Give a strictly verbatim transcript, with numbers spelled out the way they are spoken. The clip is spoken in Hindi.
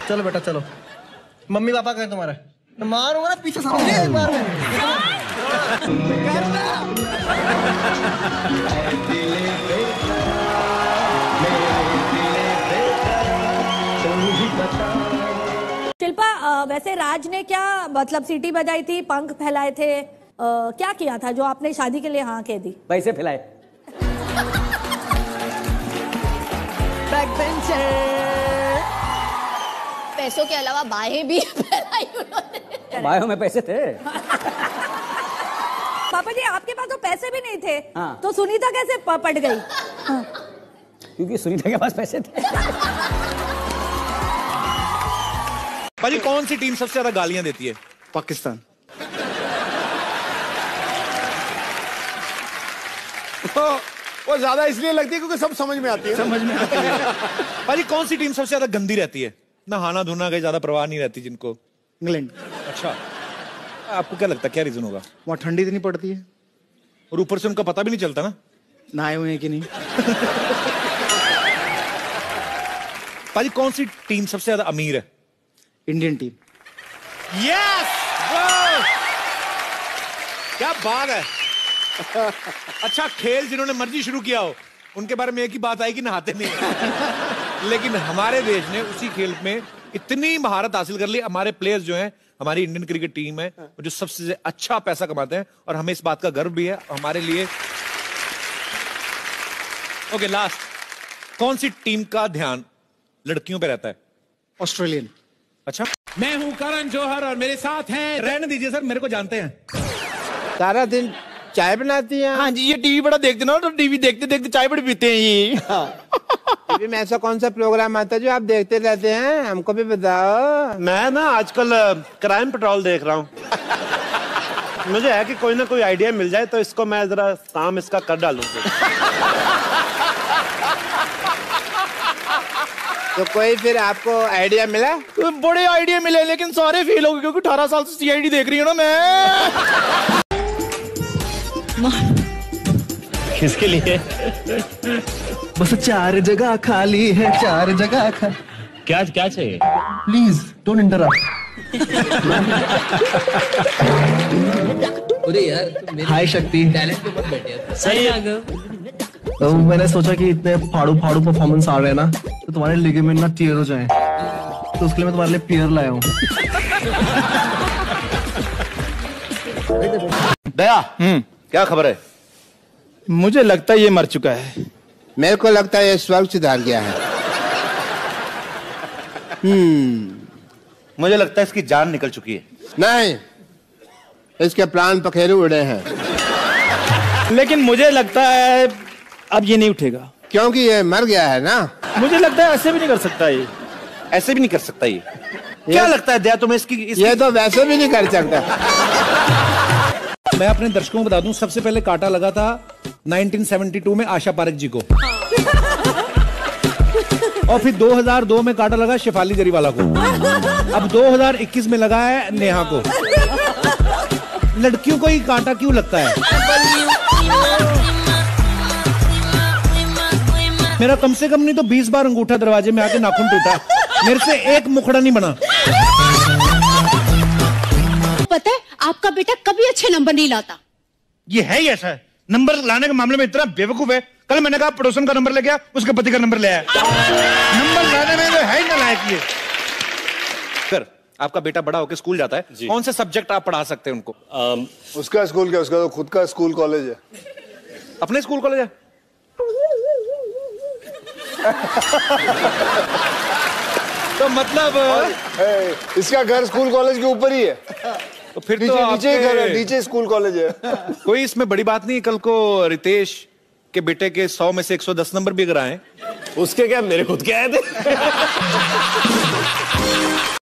चलो बेटा चलो। मम्मी पापा कहें तुम्हारे तो मारूंगा ना पीछे समझ एक बार में। शिल्पा, वैसे राज ने क्या मतलब सीटी बजाई थी, पंख फैलाए थे, आ, क्या किया था जो आपने शादी के लिए हाँ कह दी? पैसे फैलाए। पैसों के अलावा बाहें भी फैलाई उन्होंने। बाहों में पैसे थे। पापा जी आपके पास तो पैसे भी नहीं थे। हाँ। तो सुनीता कैसे पट गई? हाँ। क्योंकि सुनीता के पास पैसे थे। भाजी कौन सी टीम सबसे ज्यादा गालियां देती है? पाकिस्तान। वो ज्यादा इसलिए लगती है क्योंकि सब समझ में आती है। समझ में आती है। भाजी कौन सी टीम सबसे ज्यादा गंदी रहती है? नहाना धोना का ज्यादा परवाह नहीं रहती जिनको? इंग्लैंड। अच्छा, आपको क्या लगता है क्या रीजन होगा? वहाँ ठंडी इतनी पड़ती है और ऊपर से उनका पता भी नहीं चलता ना नहाए हुए हैं कि नहीं। भाजी कौन सी टीम सबसे ज्यादा अमीर है? Indian team. यस क्या बात है। अच्छा, खेल जिन्होंने मर्जी शुरू किया हो उनके बारे में एक ही बात आई कि नहाते नहीं है। लेकिन हमारे देश ने उसी खेल में इतनी महारत हासिल कर ली। हमारे प्लेयर्स जो हैं, हमारी इंडियन क्रिकेट टीम है जो सबसे अच्छा पैसा कमाते हैं और हमें इस बात का गर्व भी है हमारे लिए। ओके, लास्ट, कौन सी टीम का ध्यान लड़कियों पे रहता है? ऑस्ट्रेलियन। अच्छा, मैं हूं करण जौहर और मेरे साथ हैं, रहने दीजिए सर, मेरे को जानते हैं। सारा दिन चाय बनाती हैं? हाँ जी, ये टीवी बड़ा देखते ना, तो टीवी देखते देखते चाय बड़ी पीते हैं ये। टीवी में ऐसा कौन सा प्रोग्राम आता है जो आप देखते रहते हैं? हमको भी बताओ। मैं ना आजकल क्राइम पेट्रोल देख रहा हूँ। मुझे है कि कोई ना कोई आइडिया मिल जाए तो इसको मैं जरा काम इसका कर डालूंगा। तो कोई फिर आपको आइडिया मिला? तो बड़े आइडिया मिले लेकिन सारे फेल हो गए क्योंकि अठारह साल से सीआईडी देख रही हूँ ना मैं। किसके लिए? बस चार जगह खाली है, चार जगह खा। क्या क्या चाहिए? Please don't interrupt. अरे यार हाय शक्ति। टैलेंट पे मत बैठिए। सही है। तो मैंने सोचा कि इतने फाड़ू फाड़ू परफॉर्मेंस आ रहे हैं ना तो तुम्हारे लिगामेंट ना टियर हो जाए, तो उसके लिए मैं तुम्हारे लिए पियर लाया हूँ। दया, हम्म क्या खबर है? मुझे लगता है ये मर चुका है। मेरे को लगता है ये स्वर्ग सुधार गया है। हम्म मुझे लगता है इसकी जान निकल चुकी है। नहीं, इसके प्राण पखेरु उड़े हैं। लेकिन मुझे लगता है अब ये नहीं उठेगा क्योंकि ये मर गया है ना। मुझे लगता है ऐसे भी नहीं कर सकता ये। ऐसे भी नहीं कर सकता ये। क्या लगता है दया तुम्हें इसकी, इसकी... ये तो वैसे भी नहीं कर सकता। मैं अपने दर्शकों को बता दूं, सबसे पहले कांटा लगा था उन्नीस सौ बहत्तर में आशा पारेख जी को। और फिर दो हज़ार दो में कांटा लगा शेफाली जरीवाला को। अब दो हज़ार इक्कीस में लगा है नेहा को। लड़कियों को ही कांटा क्यों लगता है? मेरा कम से कम नहीं तो बीस बार अंगूठा दरवाजे में आके नाखून टूटा, मेरे से एक मुखड़ा नहीं बना। पता है आपका बेटा कभी अच्छे नंबर नहीं लाता। ये है ही ऐसा है, नंबर लाने के मामले में इतना बेवकूफ है। कल मैंने कहा पड़ोसन का नंबर ले गया, उसके पति का नंबर ले आया। नंबर लाने में तो है ही नालायक ये। सर, आपका बेटा बड़ा होकर स्कूल जाता है, कौन से सब्जेक्ट आप पढ़ा सकते हैं उनको? um, उसका स्कूल क्या, उसका तो खुद का स्कूल कॉलेज है। अपने स्कूल कॉलेज है? तो मतलब ए, इसका घर स्कूल कॉलेज के ऊपर ही है। तो फिर नीचे, तो नीचे घर है, नीचे स्कूल कॉलेज है। कोई इसमें बड़ी बात नहीं। कल को रितेश के बेटे के सौ में से एक सौ दस नंबर भी अगर आए, उसके क्या मेरे खुद के आए थे।